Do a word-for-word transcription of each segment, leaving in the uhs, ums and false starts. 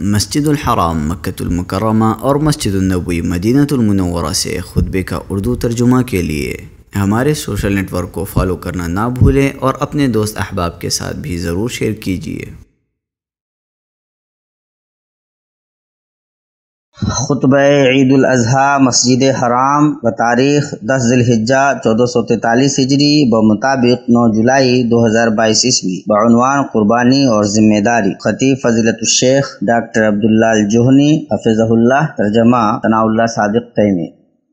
مسجد الحرام مکۃ المکرمہ اور مسجد النبوی مدینہ المنورہ سے خطبے کا اردو ترجمہ کے لیے ہمارے سوشل نیٹ ورک کو فالو کرنا نہ بھولیں اور اپنے دوست احباب کے ساتھ بھی ضرور شیئر کیجیے۔ خطبہ عید الاضحیٰ مسجد حرام بتاریخ دس ذی الحجہ چودہ سو تینتالیس ہجری بمطابق نو جولائی دو ہزار بائیس عیسوی بعنوان قربانی اور ذمہ داری۔ خطیب فضیلت الشیخ ڈاکٹر عبداللہ الجوہنی حفظہ اللہ، ترجمہ ثناء اللہ صادق تیمی۔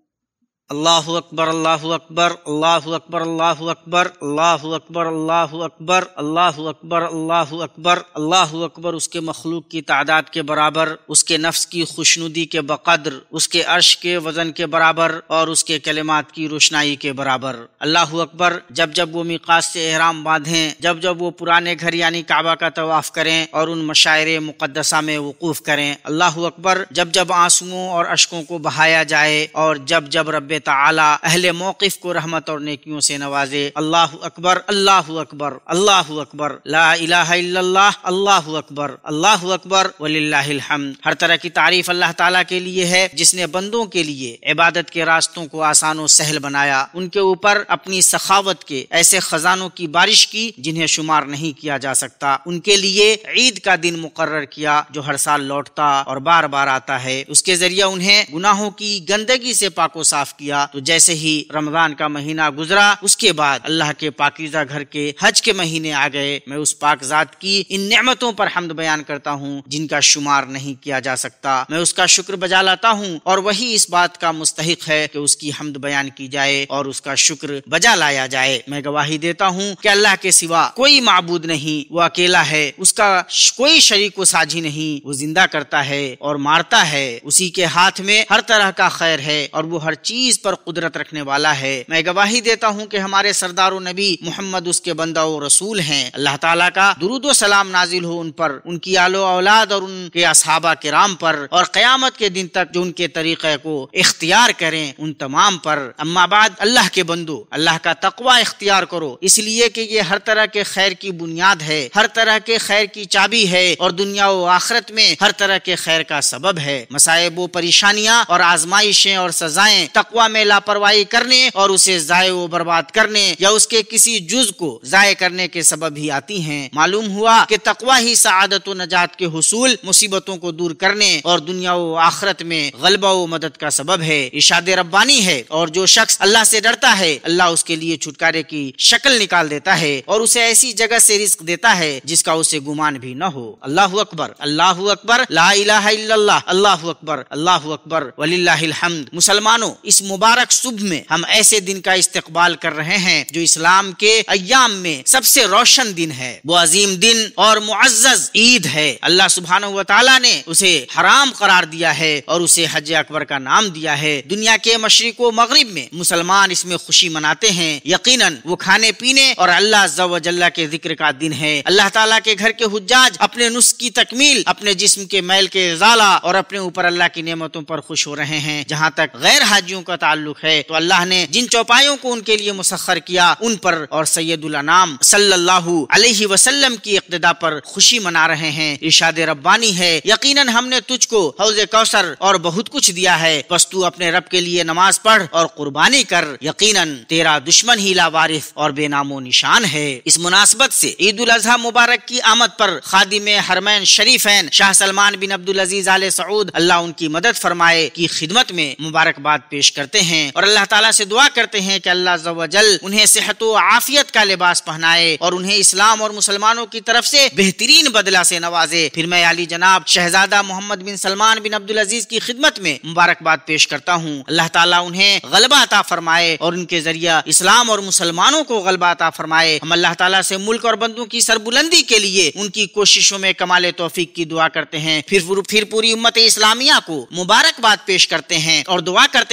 اللہ اکبر اللہ اکبر اللہ اکبر اللہ اکبر اللہ اکبر اللہ اکبر اللہ اکبر اللہ اکبر اللہ اکبر اس کے مخلوق کی تعداد کے برابر، اس کے نفس کی خوشنودی کے بقدر، اس کے عرش کے وزن کے برابر اور اس کے کلمات کی روشنائی کے برابر۔ اللہ اکبر جب جب وہ میقات سے احرام باندھیں، جب جب وہ پرانے گھر یعنی کعبہ کا طواف کریں اور ان مشاعر مقدسہ میں وقوف کریں۔ اللہ اکبر جب جب آنسوؤں اور اشکوں کو بہایا جائے اور جب جب رب تعالی اہل موقف کو رحمت اور نیکیوں سے نوازے۔ اللہ اکبر اللہ اکبر اللہ اکبر لا الہ الا اللہ اللہ اکبر اللہ اکبر وللہ الحمد۔ ہر طرح کی تعریف اللہ تعالیٰ کے لیے ہے جس نے بندوں کے لیے عبادت کے راستوں کو آسان و سہل بنایا، ان کے اوپر اپنی سخاوت کے ایسے خزانوں کی بارش کی جنہیں شمار نہیں کیا جا سکتا، ان کے لیے عید کا دن مقرر کیا جو ہر سال لوٹتا اور بار بار آتا ہے، اس کے ذریعہ انہیں گناہوں کی گندگی سے پاک و صاف کیا۔ تو جیسے ہی رمضان کا مہینہ گزرا اس کے بعد اللہ کے پاکیزہ گھر کے حج کے مہینے آ گئے۔ میں اس پاک ذات کی ان نعمتوں پر حمد بیان کرتا ہوں جن کا شمار نہیں کیا جا سکتا، میں اس کا شکر بجا لاتا ہوں اور وہی اس بات کا مستحق ہے کہ اس کی حمد بیان کی جائے اور اس کا شکر بجا لایا جائے۔ میں گواہی دیتا ہوں کہ اللہ کے سوا کوئی معبود نہیں، وہ اکیلا ہے، اس کا کوئی شریک و ساجھی نہیں، وہ زندہ کرتا ہے اور مارتا ہے، اسی کے ہاتھ میں ہر طرح کا خیر ہے اور وہ ہر چیز پر قدرت رکھنے والا ہے۔ میں گواہی دیتا ہوں کہ ہمارے سردار و نبی محمد اس کے بندہ و رسول ہیں۔ اللہ تعالیٰ کا درود و سلام نازل ہو ان پر، ان کی آل و اولاد اور ان کے اصحابہ کرام پر اور قیامت کے دن تک جو ان کے طریقے کو اختیار کریں ان تمام پر۔ اما بعد، اللہ کے بندو، اللہ کا تقوی اختیار کرو، اس لیے کہ یہ ہر طرح کے خیر کی بنیاد ہے، ہر طرح کے خیر کی چابی ہے اور دنیا و آخرت میں ہر طرح کے خیر کا سبب ہے۔ مصائب و پریشانیاں اور آزمائشیں اور سزائیں تقوی میں لاپرواہی کرنے اور اسے ضائع و برباد کرنے یا اس کے کسی جز کو ضائع کرنے کے سبب ہی آتی ہیں۔ معلوم ہوا کہ تقوی ہی سعادت و نجات کے حصول، مصیبتوں کو دور کرنے اور دنیا و آخرت میں غلبہ و مدد کا سبب ہے، ارشاد ربانی ہے۔ اور جو شخص اللہ سے ڈرتا ہے اللہ اس کے لیے چھٹکارے کی شکل نکال دیتا ہے اور اسے ایسی جگہ سے رزق دیتا ہے جس کا اسے گمان بھی نہ ہو۔ اللہ اکبر اللہ اکبر لا الہ الا اللہ اللہ اکبر اللہ اکبر وللہ الحمد۔ مسلمانوں، اس مبارک صبح میں ہم ایسے دن کا استقبال کر رہے ہیں جو اسلام کے ایام میں سب سے روشن دن ہے، وہ عظیم دن اور معزز عید ہے۔ اللہ سبحانہ و تعالیٰ نے اسے حرام قرار دیا ہے اور اسے حج اکبر کا نام دیا ہے۔ دنیا کے مشرق و مغرب میں مسلمان اس میں خوشی مناتے ہیں، یقیناً وہ کھانے پینے اور اللہ عز و جل کے ذکر کا دن ہے۔ اللہ تعالیٰ کے گھر کے حجاج اپنے نسک کی تکمیل، اپنے جسم کے میل کے ازالہ اور اپنے اوپر اللہ کی نعمتوں پر خوش ہو رہے ہیں۔ جہاں تک غیر حاجیوں کا تعلق ہے تو اللہ نے جن چوپایوں کو ان کے لیے مسخر کیا ان پر اور سید الانام صلی اللہ علیہ وسلم کی اقتدا پر خوشی منا رہے ہیں۔ ارشاد ربانی ہے، یقیناً ہم نے تجھ کو حوض کوثر اور بہت کچھ دیا ہے، بس تو اپنے رب کے لیے نماز پڑھ اور قربانی کر، یقیناً تیرا دشمن ہی لاوارث اور بے نام و نشان ہے۔ اس مناسبت سے عید الاضحیٰ مبارک کی آمد پر خادم حرمین شریفین شاہ سلمان بن عبدالعزیز آل سعود اللہ ان کی مدد فرمائے کی خدمت میں مبارکباد پیش کرتے ہیں اور اللہ تعالیٰ سے دعا کرتے ہیں کہ اللہ عز و جل انہیں صحت و عافیت کا لباس پہنائے اور انہیں اسلام اور مسلمانوں کی طرف سے بہترین بدلہ سے نوازے۔ پھر میں علی جناب شہزادہ محمد بن سلمان بن عبدالعزیز کی خدمت میں مبارکباد پیش کرتا ہوں، اللہ تعالیٰ انہیں غلبہ عطا فرمائے اور ان کے ذریعہ اسلام اور مسلمانوں کو غلبہ عطا فرمائے۔ ہم اللہ تعالیٰ سے ملک اور بندوں کی سربلندی کے لیے ان کی کوششوں میں کمال توفیق کی دعا کرتے ہیں، پھر پھر پوری امت اسلامیہ کو مبارکباد پیش کرتے ہیں اور دعا کرتے ہیں کہ اللہ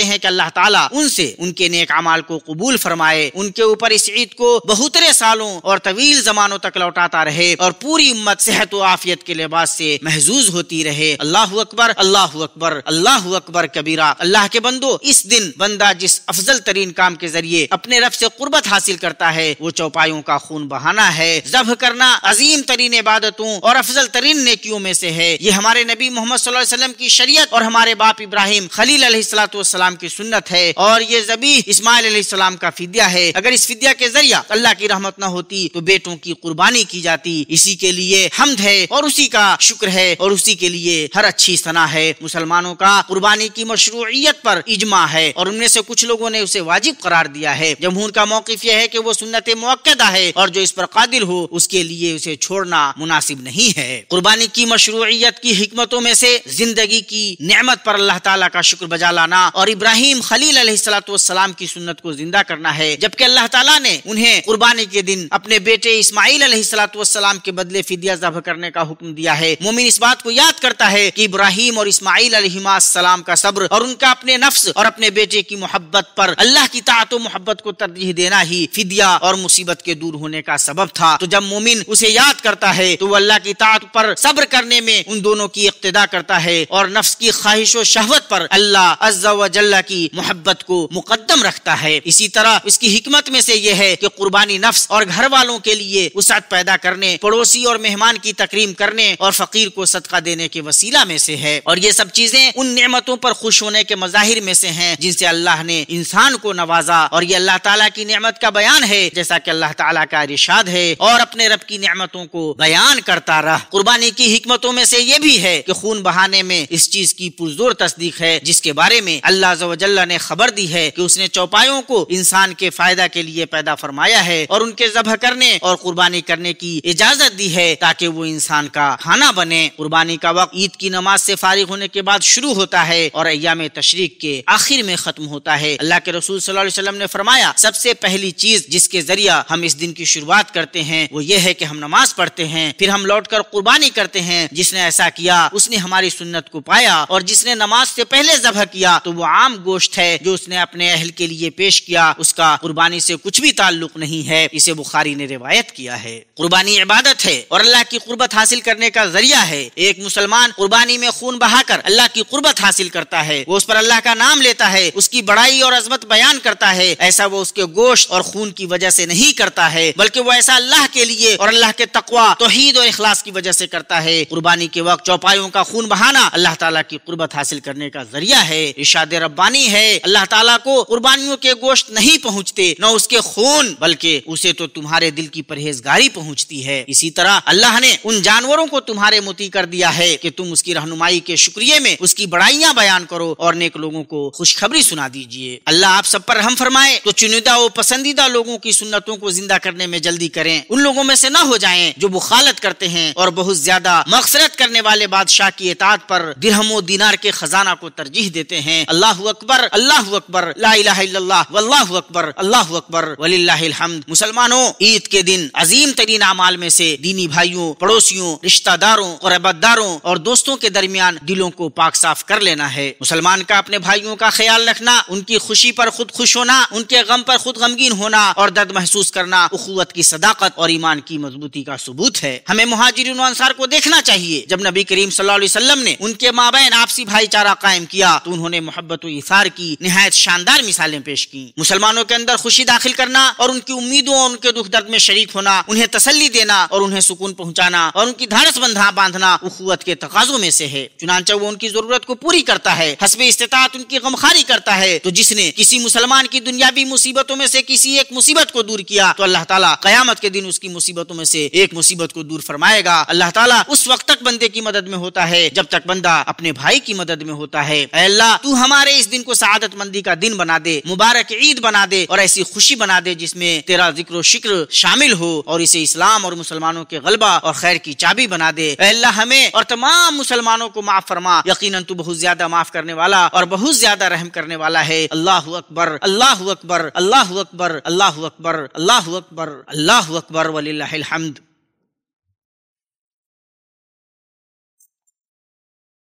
اللہ تعالیٰ ان سے ان کے نیک اعمال کو قبول فرمائے، ان کے اوپر اس عید کو بہترے سالوں اور طویل زمانوں تک لوٹاتا رہے اور پوری امت صحت و عافیت کے لباس سے محظوظ ہوتی رہے۔ اللہ اکبر، اللہ اکبر، اللہ اکبر کبیرہ۔ اللہ کے بندو، اس دن بندہ جس افضل ترین کام کے ذریعے اپنے رب سے قربت حاصل کرتا ہے وہ چوپایوں کا خون بہانا ہے۔ ذبح کرنا عظیم ترین عبادتوں اور افضل ترین نیکیوں میں سے ہے۔ یہ ہمارے نبی محمد صلی اللہ علیہ وسلم کی شریعت اور ہمارے باپ ابراہیم خلیل علیہ الصلوۃ والسلام کی سنت ہے، اور یہ ذبیح اسماعیل علیہ السلام کا فدیہ ہے۔ اگر اس فدیہ کے ذریعہ اللہ کی رحمت نہ ہوتی تو بیٹوں کی قربانی کی جاتی۔ اسی کے لیے حمد ہے اور اسی کا شکر ہے اور اسی کے لیے ہر اچھی ثنا ہے۔ مسلمانوں کا قربانی کی مشروعیت پر اجماع ہے اور ان میں سے کچھ لوگوں نے اسے واجب قرار دیا ہے۔ جمہور کا موقف یہ ہے کہ وہ سنت مؤکدہ ہے اور جو اس پر قادر ہو اس کے لیے اسے چھوڑنا مناسب نہیں ہے۔ قربانی کی مشروعیت کی حکمتوں میں سے زندگی کی نعمت پر اللہ تعالیٰ کا شکر بجا لانا اور ابراہیم خلیل علیہ الصلوۃ والسلام کی سنت کو زندہ کرنا ہے، جبکہ اللہ تعالیٰ نے انہیں قربانی کے دن اپنے بیٹے اسماعیل علیہ الصلوۃ والسلام کے بدلے فدیہ ذبح کرنے کا حکم دیا ہے۔ مومن اس بات کو یاد کرتا ہے کہ ابراہیم اور اسماعیل علیہ السلام کا صبر اور ان کا اپنے نفس اور اپنے بیٹے کی محبت پر اللہ کی طاعت و محبت کو ترجیح دینا ہی فدیہ اور مصیبت کے دور ہونے کا سبب تھا۔ تو جب مومن اسے یاد کرتا ہے تو وہ اللہ کی طاعت پر صبر کرنے میں ان دونوں کی اقتدا کرتا ہے اور نفس کی خواہش و شہوت پر اللہ عز و جل کی محبت کو مقدم رکھتا ہے۔ اسی طرح اس کی حکمت میں سے یہ ہے کہ قربانی نفس اور گھر والوں کے لیے وسعت پیدا کرنے، پڑوسی اور مہمان کی تکریم کرنے اور فقیر کو صدقہ دینے کے وسیلہ میں سے ہے، اور یہ سب چیزیں ان نعمتوں پر خوش ہونے کے مظاہر میں سے ہیں جن سے اللہ نے انسان کو نوازا، اور یہ اللہ تعالیٰ کی نعمت کا بیان ہے، جیسا کہ اللہ تعالیٰ کا ارشاد ہے اور اپنے رب کی نعمتوں کو بیان کرتا رہ۔ قربانی کی حکمتوں میں سے یہ بھی ہے کہ خون بہانے میں اس چیز کی پرزور تصدیق ہے جس کے بارے میں اللہ عز و جل نے خبر دی ہے کہ اس نے چوپایوں کو انسان کے فائدہ کے لیے پیدا فرمایا ہے اور ان کے ذبح کرنے اور قربانی کرنے کی اجازت دی ہے تاکہ وہ انسان کا کھانا بنے۔ قربانی کا وقت عید کی نماز سے فارغ ہونے کے بعد شروع ہوتا ہے اور ایام تشریق کے آخر میں ختم ہوتا ہے۔ اللہ کے رسول صلی اللہ علیہ وسلم نے فرمایا، سب سے پہلی چیز جس کے ذریعہ ہم اس دن کی شروعات کرتے ہیں وہ یہ ہے کہ ہم نماز پڑھتے ہیں، پھر ہم لوٹ کر قربانی کرتے ہیں۔ جس نے ایسا کیا اس نے ہماری سنت کو پایا، اور جس نے نماز سے پہلے ذبح کیا تو وہ عام گوشت ہے جو اس نے اپنے اہل کے لیے پیش کیا، اس کا قربانی سے کچھ بھی تعلق نہیں ہے۔ اسے بخاری نے روایت کیا ہے۔ قربانی عبادت ہے اور اللہ کی قربت حاصل کرنے کا ذریعہ ہے۔ ایک مسلمان قربانی میں خون بہا کر اللہ کی قربت حاصل کرتا ہے، وہ اس پر اللہ کا نام لیتا ہے، اس کی بڑائی اور عظمت بیان کرتا ہے۔ ایسا وہ اس کے گوشت اور خون کی وجہ سے نہیں کرتا ہے، بلکہ وہ ایسا اللہ کے لیے اور اللہ کے تقوی، توحید اور اخلاص کی وجہ سے کرتا ہے۔ قربانی کے وقت چوپایوں کا خون بہانا اللہ تعالیٰ کی قربت حاصل کرنے کا ذریعہ ہے۔ ارشاد ربانی ہے، اللہ تعالیٰ کو قربانیوں کے گوشت نہیں پہنچتے نہ اس کے خون، بلکہ اسے تو تمہارے دل کی پرہیزگاری پہنچتی ہے۔ اسی طرح اللہ نے ان جانوروں کو تمہارے مطیع کر دیا ہے کہ تم اس کی رہنمائی کے شکریہ میں اس کی بڑائیاں بیان کرو اور نیک لوگوں کو خوشخبری سنا دیجیے۔ اللہ آپ سب پر رحم فرمائے تو چنیدہ و پسندیدہ لوگوں کی سنتوں کو زندہ کرنے میں جلدی کریں، ان لوگوں میں سے نہ ہو جائیں جو مخالفت کرتے ہیں اور بہت زیادہ مغفرت کرنے والے بادشاہ کی اطاعت پر درہم و دینار کے خزانہ کو ترجیح دیتے ہیں۔ اللہ اکبر، اللہ اکبر، لا الہ الا اللہ، واللہ اکبر، اللہ اکبر، وللہ الحمد۔ مسلمانوں، عید کے دن عظیم ترین اعمال میں سے دینی بھائیوں، پڑوسیوں، رشتہ داروں، قرابت داروں اور دوستوں کے درمیان دلوں کو پاک صاف کر لینا ہے۔ مسلمان کا اپنے بھائیوں کا خیال رکھنا، ان کی خوشی پر خود خوش ہونا، ان کے غم پر خود غمگین ہونا اور درد محسوس کرنا اخوت کی صداقت اور ایمان کی مضبوطی کا ثبوت ہے۔ ہمیں مہاجرین و انصار کو دیکھنا چاہیے، جب نبی کریم صلی اللہ علیہ وسلم نے ان کے مابین آپسی بھائی چارہ قائم کیا تو انہوں نے محبت و ایثار کی نہایت شاندار مثالیں پیش کی۔ مسلمانوں کے اندر خوشی داخل کرنا اور ان کی امیدوں اور ان کے دکھ درد میں شریک ہونا، انہیں تسلی دینا اور انہیں سکون پہنچانا اور ان کی دھارس بندھا باندھنا اخوت کے تقاضوں میں سے ہے۔ چنانچہ وہ ان کی ضرورت کو پوری کرتا ہے، حسب استطاعت ان کی غمخواری کرتا ہے۔ تو جس نے کسی مسلمان کی دنیاوی مصیبتوں میں سے کسی ایک مصیبت کو دور کیا تو اللہ تعالیٰ قیامت کے دن اس کی مصیبتوں میں سے ایک مصیبت کو دور فرمائے گا۔ اللہ تعالیٰ اس وقت تک بندے کی مدد میں ہوتا ہے جب تک بندہ اپنے بھائی کی مدد میں ہوتا ہے۔ اے اللہ، تو ہمارے اس دن کو سعادت مندی کا دن بنا دے، مبارک عید بنا دے اور ایسی خوشی بنا دے جس میں تیرا ذکر و شکر شامل ہو، اور اسے اسلام اور مسلمانوں کے غلبہ اور خیر کی چابی بنا دے۔ اے اللہ، ہمیں اور تمام مسلمانوں کو معاف فرما، یقیناً تو بہت زیادہ معاف کرنے والا اور بہت زیادہ رحم کرنے والا ہے۔ اللہ اکبر، اللہ اکبر، اللہ اکبر، اللہ اکبر، اللہ اکبر، اللہ اکبر، وللہ الحمد۔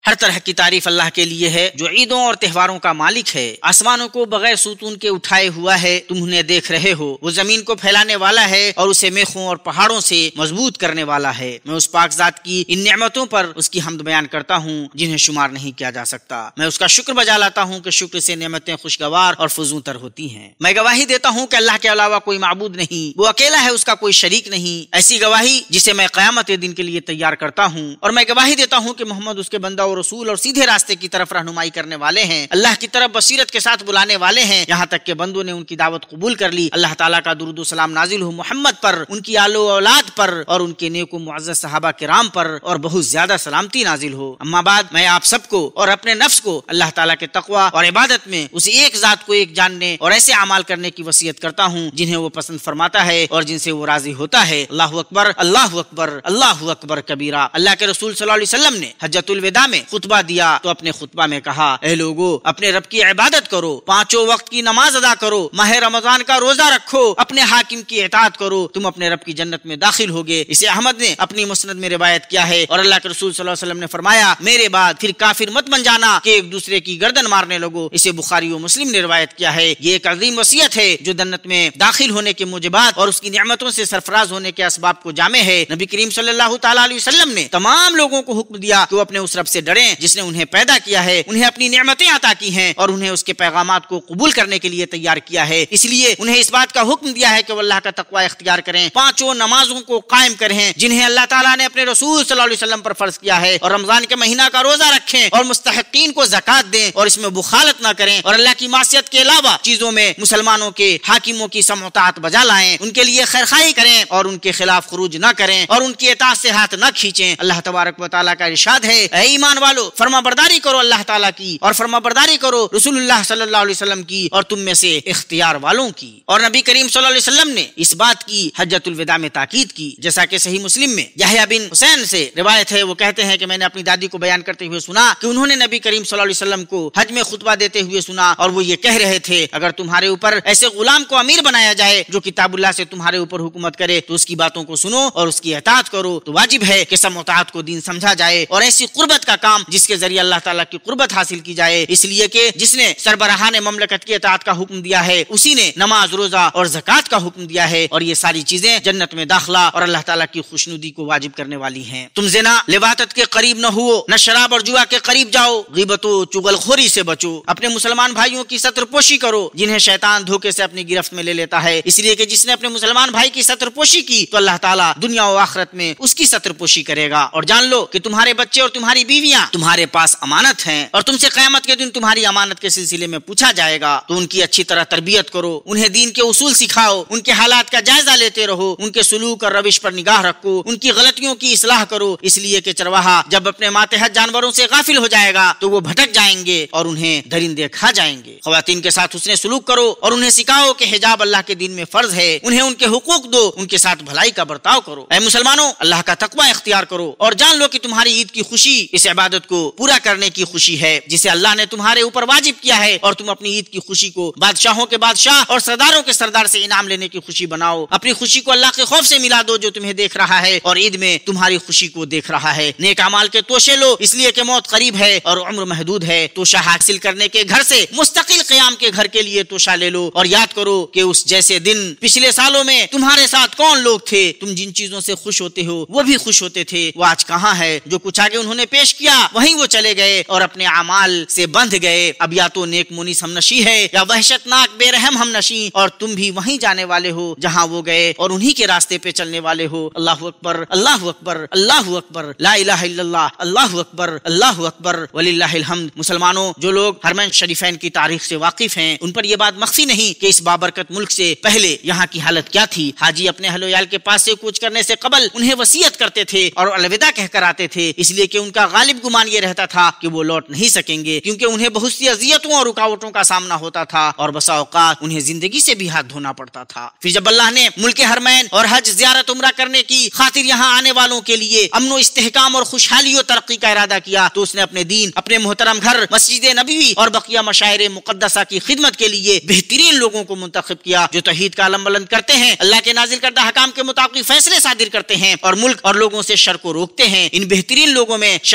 ہر طرح کی تعریف اللہ کے لیے ہے جو عیدوں اور تہواروں کا مالک ہے۔ آسمانوں کو بغیر ستون کے اٹھائے ہوا ہے، تم انہیں دیکھ رہے ہو۔ وہ زمین کو پھیلانے والا ہے اور اسے میخوں اور پہاڑوں سے مضبوط کرنے والا ہے۔ میں اس پاک ذات کی ان نعمتوں پر اس کی حمد بیان کرتا ہوں جنہیں شمار نہیں کیا جا سکتا۔ میں اس کا شکر بجا لاتا ہوں کہ شکر سے نعمتیں خوشگوار اور فزوں تر ہوتی ہیں۔ میں گواہی دیتا ہوں کہ اللہ کے علاوہ کوئی معبود نہیں، وہ اکیلا ہے، اس کا کوئی شریک نہیں۔ ایسی گواہی جسے میں قیامت دن کے لیے تیار کرتا ہوں، اور میں گواہی دیتا ہوں کہ محمد اس کے بندہ اور رسول اور سیدھے راستے کی طرف رہنمائی کرنے والے ہیں، اللہ کی طرف بصیرت کے ساتھ بلانے والے ہیں، یہاں تک کہ بندوں نے ان کی دعوت قبول کر لی۔ اللہ تعالیٰ کا درود و سلام نازل ہو محمد پر، ان کی آل و اولاد پر اور ان کے نیک و معزز صحابہ کرام پر، اور بہت زیادہ سلامتی نازل ہو۔ اما بعد، میں آپ سب کو اور اپنے نفس کو اللہ تعالیٰ کے تقوی اور عبادت میں اسی ایک ذات کو ایک جاننے اور ایسے اعمال کرنے کی وصیت کرتا ہوں جنہیں وہ پسند فرماتا ہے اور جن سے وہ راضی ہوتا ہے۔ اللہ اکبر، اللہ اکبر، اللہ اکبر کبیرہ۔ اللہ کے رسول صلی اللہ علیہ وسلم نے حجۃ الوداع میں خطبہ دیا تو اپنے خطبہ میں کہا، اے لوگو، اپنے رب کی عبادت کرو، پانچوں وقت کی نماز ادا کرو، ماہ رمضان کا روزہ رکھو، اپنے حاکم کی اطاعت کرو، تم اپنے رب کی جنت میں داخل ہوگے۔ اسے احمد نے اپنی مسند میں روایت کیا ہے، اور اللہ کے رسول صلی اللہ علیہ وسلم نے فرمایا، میرے بعد پھر کافر مت بن جانا کہ ایک دوسرے کی گردن مارنے لگو۔ اسے بخاری و مسلم نے روایت کیا ہے۔ یہ ایک عظیم وصیت ہے جو جنت میں داخل ہونے کے موجبات اور اس کی نعمتوں سے سرفراز ہونے کے اسباب کو جامع ہے۔ نبی کریم صلی اللہ تعالیٰ علیہ وسلم نے تمام لوگوں کو حکم دیا کہ وہ اپنے اس رب سے ڈریں جس نے انہیں پیدا کیا ہے، انہیں اپنی نعمتیں عطا کی ہیں اور انہیں اس کے پیغامات کو قبول کرنے کے لیے تیار کیا ہے۔ اس لیے انہیں اس بات کا حکم دیا ہے کہ وہ اللہ کا تقوی اختیار کریں، پانچوں نمازوں کو قائم کریں جنہیں اللہ تعالیٰ نے اپنے رسول صلی اللہ علیہ وسلم پر فرض کیا ہے، اور رمضان کے مہینہ کا روزہ رکھیں اور مستحقین کو زکات دیں اور اس میں بخالت نہ کریں، اور اللہ کی معصیت کے علاوہ چیزوں میں مسلمانوں کے حاکموں کی سمع و طاعت بجا لائیں، ان کے لیے خیرخواہی کریں اور ان کے خلاف خروج نہ کریں اور ان کی اطاعت سے ہاتھ نہ کھینچیں۔ اللہ تبارک و تعالیٰ کا ارشاد ہے، اے ایمان والو، فرما برداری کرو اللہ تعالیٰ کی اور فرما برداری کرو رسول اللہ صلی اللہ علیہ وسلم کی اور تم میں سے اختیار والوں کی۔ اور نبی کریم صلی اللہ علیہ وسلم نے اس بات کی حجۃ الوداع میں تاکید کی، جیسا کہ صحیح مسلم میں یحییٰ بن حسین سے روایت ہے، وہ کہتے ہیں کہ میں نے اپنی دادی کو بیان کرتے ہوئے سنا کہ انہوں نے نبی کریم صلی اللہ علیہ وسلم کو حج میں خطبہ دیتے ہوئے سنا، اور وہ یہ کہہ رہے تھے، اگر تمہارے اوپر ایسے غلام کو امیر بنایا جائے جو کتاب اللہ سے تمہارے اوپر حکومت کرے تو اس کی باتوں کو سنو اور اس کی اطاعت کرو۔ تو واجب ہے کہ سمع و طاعت کو دین سمجھا جائے اور ایسی قربت کا کام جس کے ذریعے اللہ تعالیٰ کی قربت حاصل کی جائے، اس لیے کہ جس نے سربراہان مملکت کی اطاعت کا حکم دیا ہے اسی نے نماز، روزہ اور زکات کا حکم دیا ہے، اور یہ ساری چیزیں جنت میں داخلہ اور اللہ تعالیٰ کی خوشنودی کو واجب کرنے والی ہیں۔ تم زنا، لواطت کے قریب نہ ہو، نہ شراب اور جوا کے قریب جاؤ، غیبت و چغل خوری سے بچو، اپنے مسلمان بھائیوں کی ستر پوشی کرو جنہیں شیطان دھوکے سے اپنی گرفت میں لے لیتا ہے، اس لیے کہ جس نے اپنے مسلمان بھائی کی ستر پوشی کی تو اللہ تعالیٰ دنیا و آخرت میں اس کی ستر پوشی کرے گا۔ اور جان لو کہ تمہارے بچے اور تمہاری بیویاں تمہارے پاس امانت ہیں، اور تم سے قیامت کے دن تمہاری امانت کے سلسلے میں پوچھا جائے گا، تو ان کی اچھی طرح تربیت کرو، انہیں دین کے اصول سکھاؤ، ان کے حالات کا جائزہ لیتے رہو، ان کے سلوک اور روش پر نگاہ رکھو، ان کی غلطیوں کی اصلاح کرو، اس لیے کہ چرواہا جب اپنے ماتحت جانوروں سے غافل ہو جائے گا تو وہ بھٹک جائیں گے اور انہیں درندے کھا جائیں گے۔ خواتین کے ساتھ حسن سلوک کرو اور انہیں سکھاؤ کہ حجاب اللہ کے دین میں فرض ہے، انہیں ان کے حقوق دو، ان کے ساتھ بھلائی کا برتاؤ کرو۔ اے مسلمانوں، اللہ کا تقوی اختیار کرو اور جان لو کہ تمہاری عید کی خوشی اس عبادت کو پورا کرنے کی خوشی ہے جسے اللہ نے تمہارے اوپر واجب کیا ہے، اور تم اپنی عید کی خوشی کو بادشاہوں کے بادشاہ اور سرداروں کے سردار سے انعام لینے کی خوشی بناؤ۔ اپنی خوشی کو اللہ کے خوف سے ملا دو جو تمہیں دیکھ رہا ہے اور عید میں تمہاری خوشی کو دیکھ رہا ہے۔ نیک اعمال کے توشے لو اس لیے کہ موت قریب ہے اور عمر محدود ہے۔ توشہ حاصل کرنے کے گھر سے مستقل قیام کے گھر کے لیے توشہ لے لو، اور یاد کرو کہ اس جیسے دن پچھلے سالوں میں تمہارے ساتھ کون لوگ تھے، تم جن چیزوں سے خوش ہوتے ہو وہ بھی خوش ہوتے تھے، وہ آج کہاں ہے؟ جو کچھ آگے انہوں نے پیش کیا وہیں وہ چلے گئے اور اپنے اعمال سے بندھ گئے۔ اب یا تو نیک مونس ہم نشی ہے یا وحشت ناک بے رحم ہم نشی، اور تم بھی وہیں جانے والے ہو جہاں وہ گئے اور انہی کے راستے پہ چلنے والے ہو۔ اللہ اکبر، اللہ اکبر، اللہ اکبر، لا الہ الا اللہ، اللہ اکبر، اللہ اکبر، وللہ الحمد۔ مسلمانوں، جو لوگ حرمین شریفین کی تاریخ سے واقف ہیں ان پر یہ بات مخفی نہیں کہ اس بابرکت ملک سے پہلے یہاں کی حالت کیا تھی۔ حاجی اپنے اہل و عیال کے پاس سے کوچ کرنے سے قبل انہیں وصیت کرتے تھے اور الوداع کہہ کر آتے تھے، اس لیے کہ ان کا غالب گمان یہ رہتا تھا کہ وہ لوٹ نہیں سکیں گے، کیونکہ انہیں بہت سی اذیتوں اور رکاوٹوں کا سامنا ہوتا تھا اور بسا اوقات انہیں زندگی سے بھی ہاتھ دھونا پڑتا تھا۔ پھر جب اللہ نے ملک حرمین اور حج زیارت عمرہ کرنے کی خاطر یہاں آنے والوں کے لیے امن و استحکام اور خوشحالی و ترقی کا ارادہ کیا تو اس نے اپنے دین، اپنے محترم گھر مسجد نبوی اور بقیہ مشاعر مقدسہ کی خدمت کے لیے بہترین لوگوں کو منتخب کیا جو توحید کا علم بلند کرتے ہیں، اللہ کے نازل کردہ حکام کے مطابق فیصلے صادر کرتے ہیں اور ملک اور لوگوں سے شر کو روکتے ہیں۔ ان بہترین لوگوں میں شاہ عبد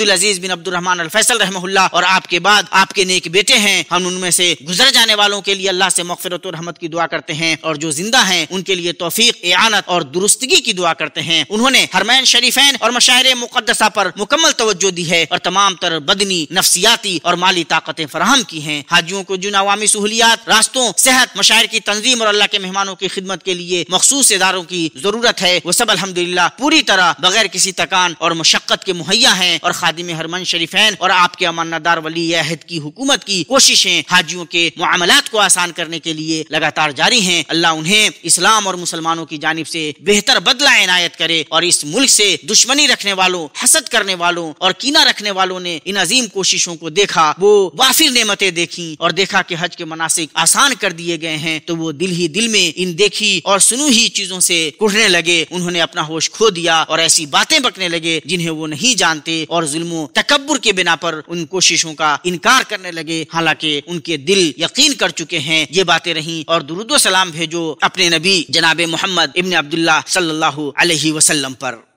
عبدالعزیز بن عبد الرحمن الفیصل رحمہ اللہ اور آپ کے بعد آپ کے نیک بیٹے ہیں، ہم ان میں سے گزر جانے والوں کے لیے اللہ سے مغفرت و رحمت کی دعا کرتے ہیں، اور جو زندہ ہیں ان کے لیے توفیق، اعانت اور درستگی کی دعا کرتے ہیں۔ انہوں نے حرمین شریفین اور مشاعر مقدسہ پر مکمل توجہ دی ہے اور تمام تر بدنی، نفسیاتی اور مالی طاقتیں فراہم کی ہیں۔ حاجیوں کو جن عوامی سہولیات، راستوں، صحت، مشاعر کی تنظیم اور اللہ کے مہمانوں کی خدمت کے لیے مخصوص اداروں کی ضرورت ہے، وہ سب الحمدللہ پوری طرح بغیر کسی تکان اور مشقت کے مہیا ہیں، اور خادم حرمین شریفین اور آپ کے امانتدار ولی عہد کی حکومت کی کوششیں حاجیوں کے معاملات کو آسان کرنے کے لیے لگاتار جاری ہیں۔ اللہ انہیں اسلام اور مسلمانوں کی جانب سے بہتر بدلہ عنایت کرے، اور اس ملک سے دشمنی رکھنے والوں، حسد کرنے والوں اور کینہ رکھنے والوں نے ان عظیم کوششوں کو دیکھا، وہ وافر نعمتیں دیکھیں اور دیکھا کہ حج کے مناسک آسان کر دیے گئے ہیں، تو وہ دل ہی دل میں ان دیکھی اور سنو ہی چیزوں سے کڑھنے لگے۔ انہوں نے اپنا ہوش کھو دیا اور ایسی باتیں بکنے لگے جنہیں وہ نہیں جانتے، اور ظلم و تکبر کے بنا پر ان کوششوں کا انکار کرنے لگے، حالانکہ ان کے دل یقین کر چکے ہیں۔ یہ باتیں رہیں، اور درود و سلام بھیجو اپنے نبی جناب محمد ابن عبداللہ صلی اللہ علیہ وسلم پر۔